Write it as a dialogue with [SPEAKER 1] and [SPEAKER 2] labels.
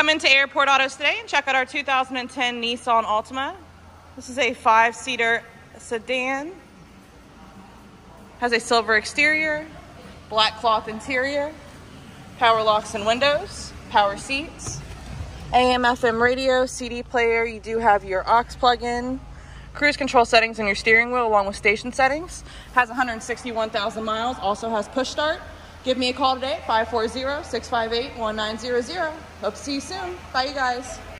[SPEAKER 1] Come into Airport Autos today and check out our 2010 Nissan Altima. This is a 5-seater sedan. Has a silver exterior, black cloth interior, power locks and windows, power seats, AM FM radio, CD player. You do have your aux plug-in, cruise control settings on your steering wheel along with station settings. Has 161,000 miles, also has push start. Give me a call today at 540-658-1900. Hope to see you soon. Bye, you guys.